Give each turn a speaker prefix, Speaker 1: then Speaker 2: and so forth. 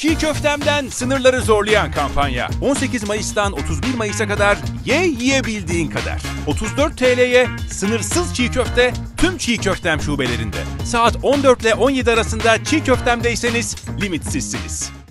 Speaker 1: Çiğ köftemden sınırları zorlayan kampanya. 18 Mayıs'tan 31 Mayıs'a kadar yiyebildiğin kadar. 34 TL'ye sınırsız çiğ köfte tüm Çiğ Köftem şubelerinde. Saat 14 ile 17 arasında Çiğ Köftem'deyseniz limitsizsiniz.